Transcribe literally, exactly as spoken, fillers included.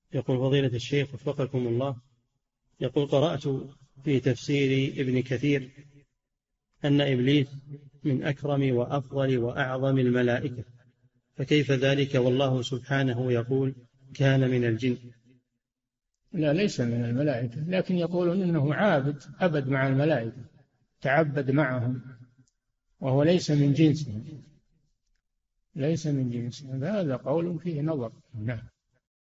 يقول فضيلة الشيخ وفقكم الله، يقول قرأت في تفسير ابن كثير أن إبليس من أكرم وأفضل وأعظم الملائكة، فكيف ذلك والله سبحانه يقول كان من الجن؟ لا، ليس من الملائكة، لكن يقولون إنه عابد، عبد مع الملائكة، تعبد معهم، وهو ليس من جنسهم، ليس من جنسهم. هذا قول فيه نظر. نعم.